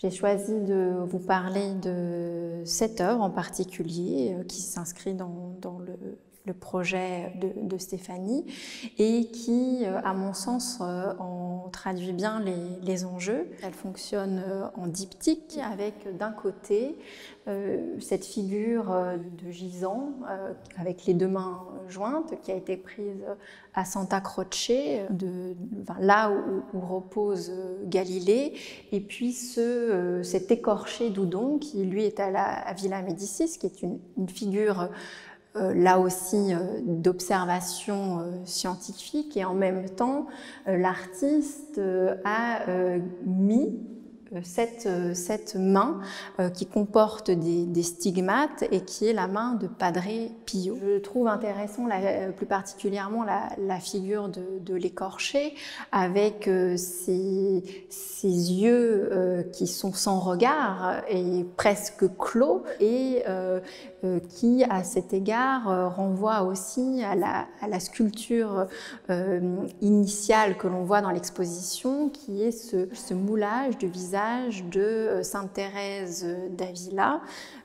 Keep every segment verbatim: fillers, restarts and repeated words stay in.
J'ai choisi de vous parler de cette œuvre en particulier qui s'inscrit dans, dans le, le projet de, de Stéphanie et qui, à mon sens, en traduit bien les, les enjeux. Elle fonctionne en diptyque avec d'un côté euh, cette figure de gisant euh, avec les deux mains jointes qui a été prise à Santa Croce, de, enfin, là où, où repose Galilée, et puis ce, euh, cet écorché Doudon qui lui est à la à Villa Médicis, qui est une, une figure Euh, là aussi euh, d'observation euh, scientifique, et en même temps euh, l'artiste euh, a euh, mis Cette, cette main euh, qui comporte des, des stigmates et qui est la main de Padre Pio. Je trouve intéressant la, plus particulièrement la, la figure de, de l'écorché avec euh, ses, ses yeux euh, qui sont sans regard et presque clos et euh, euh, qui à cet égard euh, renvoie aussi à la, à la sculpture euh, initiale que l'on voit dans l'exposition, qui est ce, ce moulage du visage de Sainte Thérèse d'Avila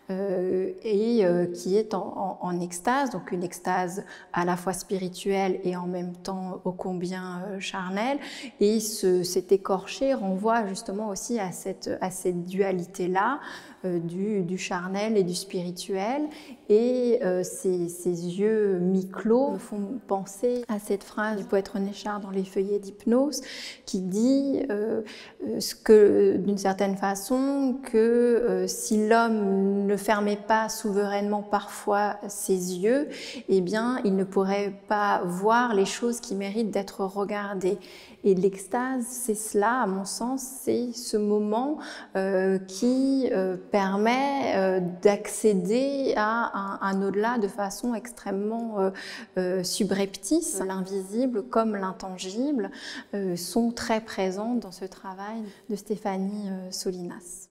euh, et euh, qui est en, en, en extase, donc une extase à la fois spirituelle et en même temps ô combien euh, charnelle. Et ce, cet écorché renvoie justement aussi à cette, à cette dualité-là euh, du, du charnel et du spirituel. Et euh, ces, ces yeux mi-clos me font penser à cette phrase du poète René Char dans Les Feuillets d'Hypnose qui dit euh, ce que, d'une certaine façon, que euh, si l'homme ne fermait pas souverainement parfois ses yeux, eh bien, il ne pourrait pas voir les choses qui méritent d'être regardées. Et l'extase, c'est cela, à mon sens, c'est ce moment euh, qui euh, permet euh, d'accéder à un, un au-delà de façon extrêmement euh, euh, subreptice. L'invisible comme l'intangible euh, sont très présents dans ce travail de Stéphanie euh, Solinas.